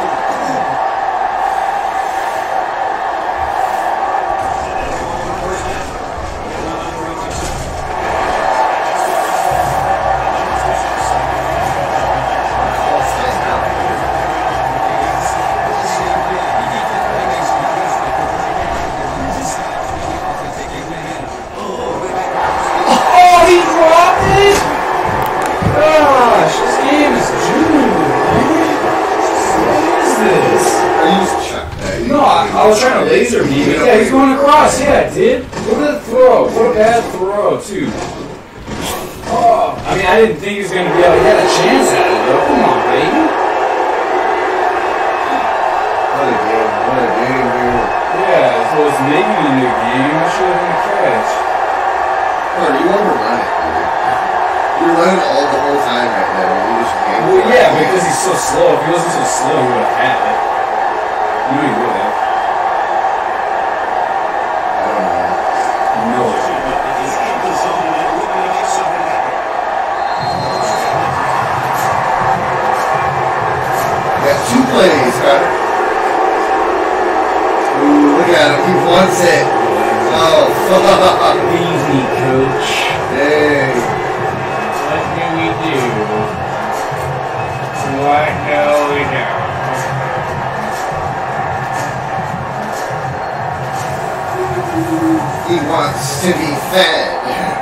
Oh, he dropped it! Gosh, this game is June, man. What is this? Are you just chuck that? No, I, I was trying to laser beam it. Yeah, he's going across. Yeah, dude. Look at the throw. What a bad throw, too. Oh, I mean, I didn't think he was going to be able to get a chance at it, though. Come on, baby. What a game. What a game, dude. Yeah, if it was making a new game, I should have been a catch. Bro, you want to run it, dude. You're running all the whole time right now. You just game. Well, yeah, because he's so slow. If he wasn't so slow, he would have had it. You know he would have. I don't know. No. You got two plays, Carter. Ooh, look at him. He wants it. Oh, fuck. Easy, coach. Dang. What do we do? What do we do? He wants to be fed.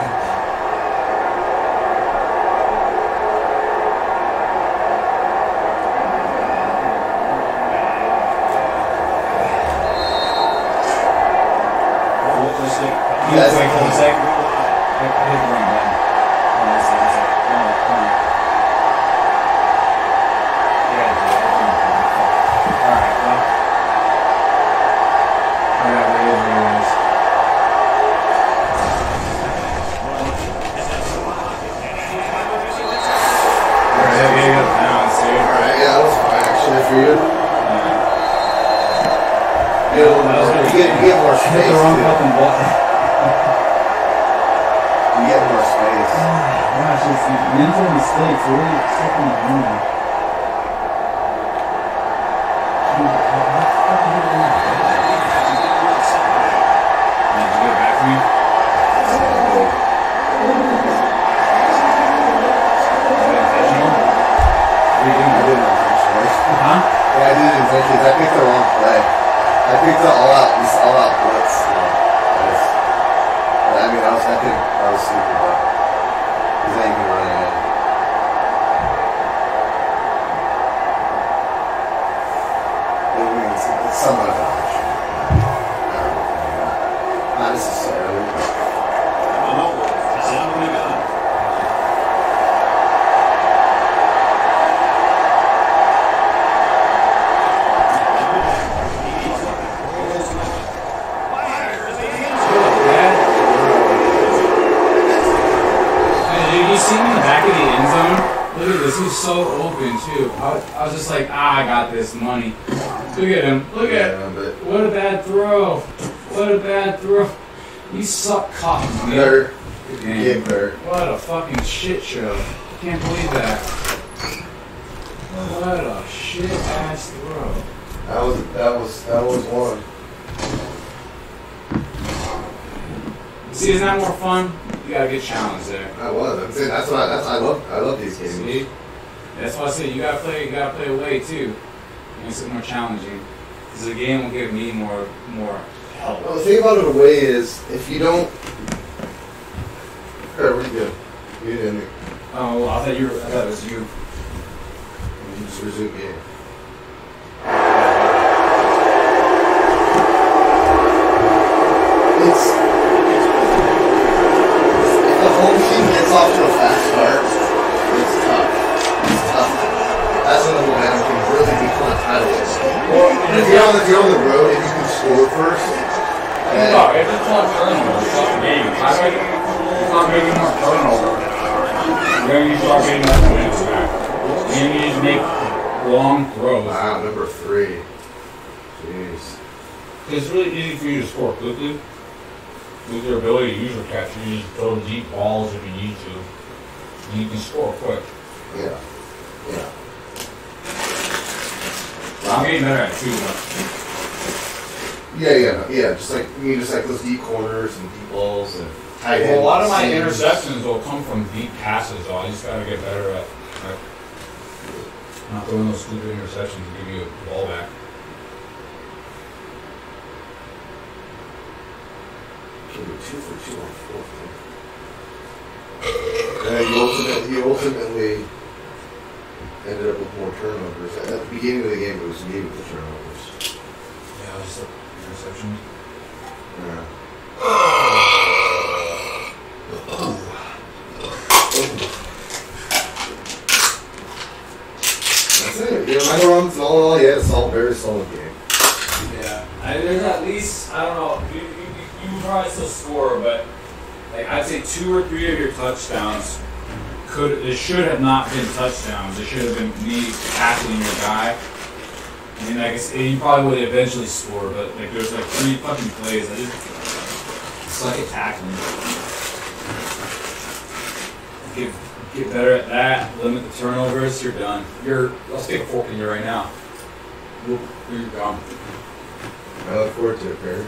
You guys wait for a sec. Hit hit the wrong button. Hold on a second, sec. Come on, come on. Yeah, dude, hit the wrong button. Alright, well. Whatever it is, what it is. Alright, yeah, yeah, yeah. Now it's dude. Alright, yeah, that was fine actually for you. Yeah. You get, you get, you get more Hit space. the wrong Too. fucking button. You get more space. Gosh, it's mental mistakes. What are you fucking doing? Did you get it back to me? Is that intentional? What are you I doing? didn't intentionally. Huh? Yeah, I did it intentionally. I picked the wrong play. I picked the all out, this all out blitz. So I, was, I mean, I was, I could, I was stupid, but he's not even running it. It see him in the back of the end zone? Look at this. He was so open, too. I was, I was just like, ah, I got this money. Look at him. Look at Yeah, but What a bad throw. What a bad throw. You suck cock, man. better. Man. Get better. What a fucking shit show. Can't believe that. What a shit ass throw. That was that was that was one. See, isn't that more fun? You gotta get challenged there. That was. I'm saying that's what I, that's I love. I love these games. See? That's why I say you gotta play. You gotta play away too. Makes it more challenging. Because the game will give me more more help. Well, the thing about it away is if you don't. Alright, we're good. You didn't. Oh, well, I thought you were. I thought it was you. You just resume the game. It's if the home team gets off to a fast start, it's tough. It's tough. That's when the momentum can really become a title game. Well, and if you're on the if you're on the road, if you can score first, and No, if it's not turnover, it's not the game. I think it's not making more turnover. Then you start getting that momentum back. You need to make long throws. wow, number three. Jeez. It's really easy for you to score quickly. With your ability to use your catch, you just throw deep balls if you need to. And you can score quick. Yeah. Yeah. I'm getting better at it too, but Yeah, yeah, no, yeah. Just like you mean, just like those deep corners and deep balls and tight Well, a lot of my ends. interceptions will come from deep passes, though. I just gotta get better at, at not throwing those stupid interceptions to give you a ball back. Two for two on fourth. And you ultimately, you ultimately ended up with more turnovers. At the beginning of the game, it was me with the turnovers. yeah, it was just interceptions. Yeah. That's it. You know, my runs, all in all, yeah, it's all very solid game. Yeah, I, there's at least I don't know. You, you, you can probably still score, but like I'd say two or three of your touchdowns could it should have not been touchdowns. It should have been me tackling your guy. I mean, I guess you probably would eventually score, but like there's like three fucking plays. I just suck at tackling. Get get better at that. Limit the turnovers. You're done. You're. I'll stick a fork in you right now. You're you're gone. I look forward to it, Perry.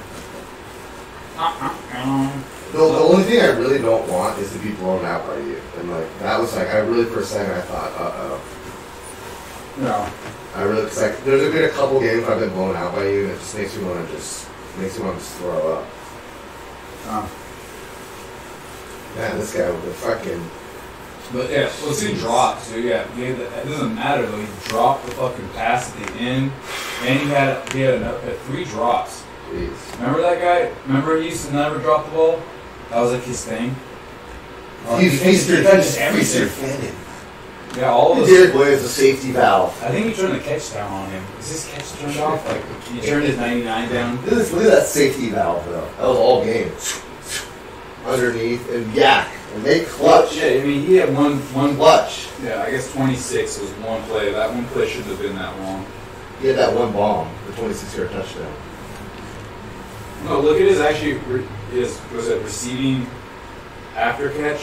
Uh-uh. The, the only thing I really don't want is to be blown out by you. And like that was like I really for a second I thought, uh oh. No. I really cause like there's been a couple games I've been blown out by you, and it just makes me want to just makes me want to just throw up. Uh, Man, this guy with the fucking. but yeah, well, see drops. So yeah, he had the, it doesn't matter though. He dropped the fucking pass at the end, and he had he had, another, had three drops. Jeez. Remember that guy? Remember he used to never drop the ball? That was like his thing. Uh, He's he he's did your just everything. everything. Yeah, all of Derek this. Williams, a safety valve. I think he turned the catch down on him. Is his catch turned off? Like he turned his ninety-nine down. Look at, this, look at that safety valve though. That was all game. Underneath and yak and they clutch. Yeah, I mean he had one one. Clutch. Yeah, I guess twenty-six was one play. That one play shouldn't have been that long. He had that one bomb, the twenty-six yard touchdown. No, look at his actually re- his was it receiving after catch.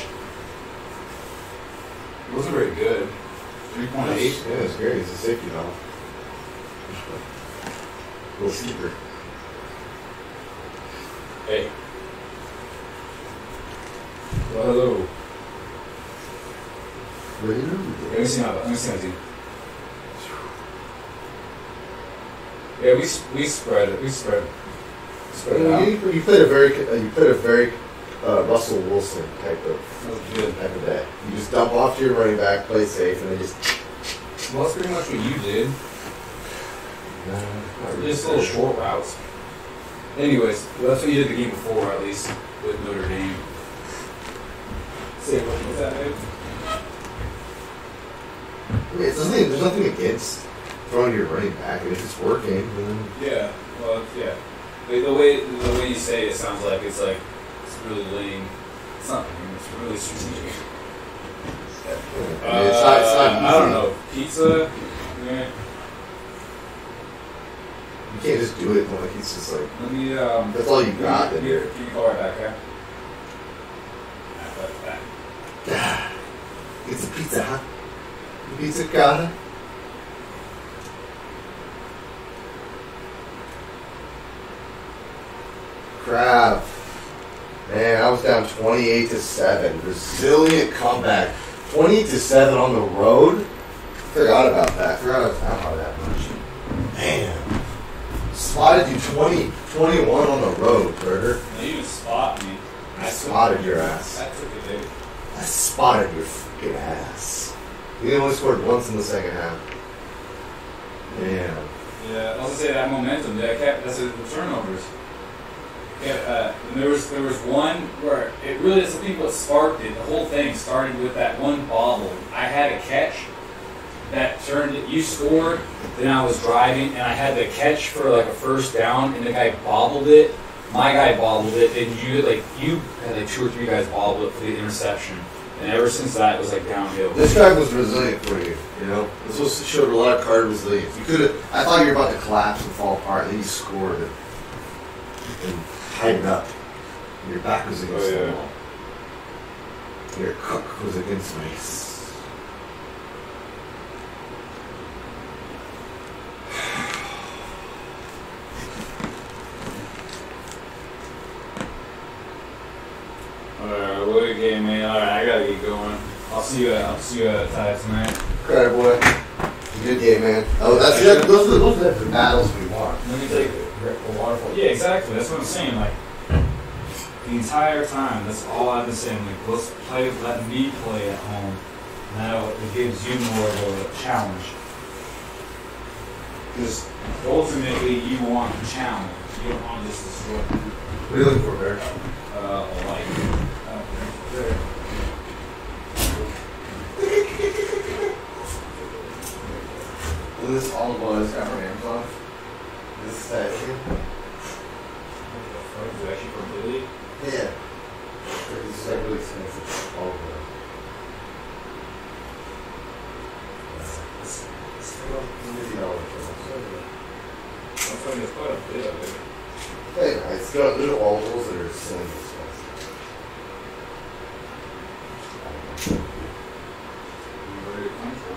It wasn't very good. Three point eight. Yeah, it's great. It's a safety valve. Little sleeper. Hey. Well, hello. Let me see my let me see my team. Yeah, we s- we spread it. We spread spread it out. You, you played a very uh, you played a very uh, Russell Wilson type of That was good. type of day. You just dump off to your running back, play safe, and then just. Well, that's pretty much what you did. Uh, Just little short routes. Anyways, well, that's what you did the game before, at least with Notre Dame. Say what was that, babe? I mean, it's nothing, there's nothing against throwing your running back, and if it's working, then Yeah. Well, yeah. The, the way the way you say it sounds like it's like it's really lame. It's not lame. It's really strategic. I mean, it's not, it's not easy. Uh, I don't know. Pizza? Yeah. You can't just do it. Like, it's just like, Let me, um... that's all you got. Can you, can you call right back, okay? Back. It's a pizza, huh? Pizza cara. Crap. Man, I was down twenty-eight to seven. Resilient comeback. twenty-eight to seven on the road. Forgot about that. Forgot I was down by that much. Man. Spotted you twenty, twenty-one on the road, Burger. You didn't spot me. I spotted your ass. That took a day. I spotted your freaking ass. You only scored once in the second half. Man. Yeah, I was gonna say that momentum. That kept. That's the turnovers. Yeah, uh, and there was there was one where it really is. I think what sparked it. The whole thing started with that one bobble. I had a catch that turned it. You scored. Then I was driving and I had the catch for like a first down, and the guy bobbled it. My guy bobbled it, and you like you had like two or three guys bobbled it for the interception. And ever since that, it was like downhill. This guy was resilient for you, you know? This was showed a lot of card resilience. You could have, I thought you were about to collapse and fall apart, and then you scored it. And tightened up. Your back was against Oh, yeah. the wall. Your cook was against me. Alright, what a game, man. Alright, I gotta get going. I'll see you at I'll see you at Ty tonight. Okay, boy. Good game, man. Oh, that's it. Those are those are the battles we want. Let me take a waterfall. Yeah, exactly. That's what I'm saying. Like the entire time, that's all I've been saying. Like, let's play, let me play at home. Now it gives you more of a challenge. Because ultimately, you want a challenge. You don't want just to score. What are you looking for, Bear? Uh, a light. Okay. Well, this olive oil is got from Amazon. This is that here. Is it actually from Italy? Yeah. This is like really expensive olive oil. It's, it's fifty dollars. I'm trying to quite a bit of it. Hey, it's got little olive oils that are silly expensive. Where did it come from?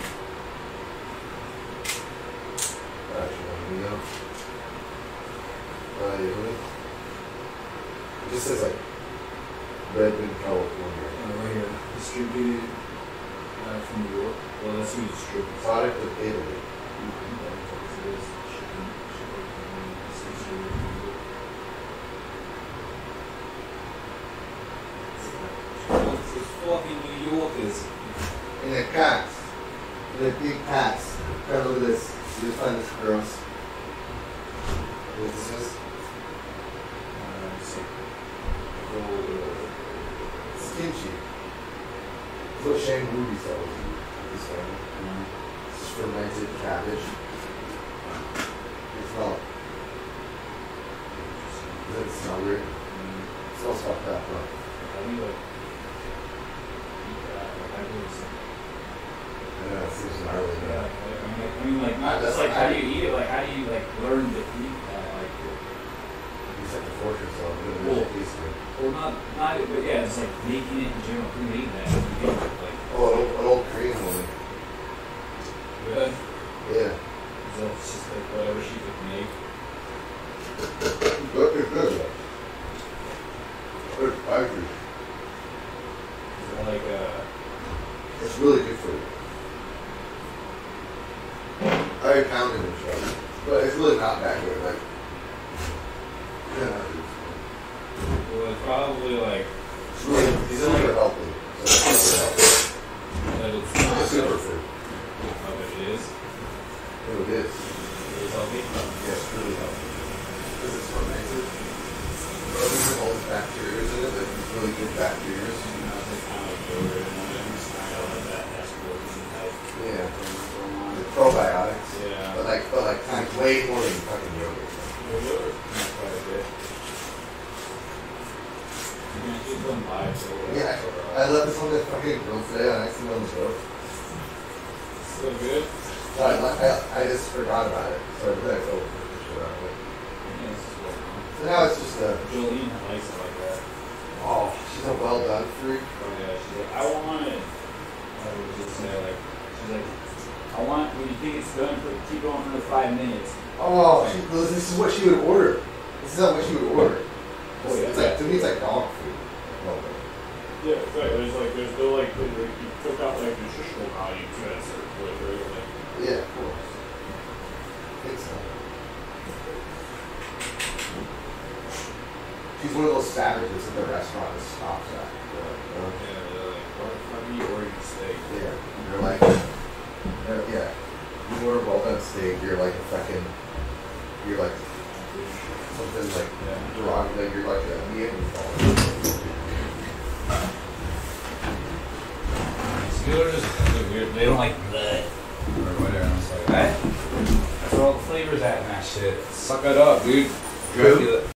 Actually, you know. Uh, Italy. It just says like Redmond, California. Uh, right here. Distributed uh, from New York. Well, that's who you distribute. Product of Italy. It's fucking New Yorkers. In a cats. In a big cats. Try to look at this. You just find this gross. What this is? Uh, it's like cold. It's kimchi. It's what Shane Ruby sells. This one. Uh, It's fermented cabbage. It smells. Does it smell weird? It smells fucked up, huh? how do you like eat that? Like, how do you like, Yeah, it seems gnarly. yeah, Yeah. like, I mean, like, I mean, like, not just like how do you eat it? Like, how do you like learn to eat that? Like, It's like a fortress, so I'm gonna Well, make it easier. or not, not, but yeah, it's like making it in general. Who made that? Who made it? Like, Oh, an old, an old Korean woman. good. Yeah. Is that just like whatever she could make? But it's good. It's spicy. Is it like uh? It's really good for you. I already pounded it, so. But it's really not that good. Like, yeah. Well, it's probably like. It's really, it's super healthy. So it's super healthy. That it's It's not super food. Oh, it is. Oh, it is. It is healthy. Yeah, it's really healthy. Because it's fermented. Well, there's all these bacteria in it, like these really good bacteria. You know, it's kind of like yogurt and all that. It's kind of like that. That's protein type Yeah. things going on. The probiotics. Yeah. But like, but like, like way more than fucking yogurt. Well, yogurt, not quite a bit. Yeah, just don't buy it. Yeah, I left this on the fucking grill today. I actually on the boat. Still good? So I, I, I just forgot about it. So I put it over. Yeah, this is well done. So now it's just a. Jolene likes it like that. Oh, she's a well done freak. Oh yeah, she's like, I want it. I would just say like, she's like, I want when you think it's done, for keep going for another five minutes. Oh, she, this is what she would order. This is not what she would order. Oh, yeah. It's like to me, it's like dog food. Well done. Yeah, exactly. There's like, there's no like, like you took out like nutritional value to it, or whatever. Like, Yeah, of course. I think so. She's one of those savages at the restaurant that stops at. They're like, oh. yeah, they're like, what the fuck are you ordering steak? Yeah, you're like, they're, yeah. You order well done steak, you're like a fucking, you're like something like Yeah. derogatory. Like you're like a Neanderthal. Steelers, weird. They don't like blood or whatever. And it's like, that? That's where all the flavors at in that shit. Suck it up, dude. Good.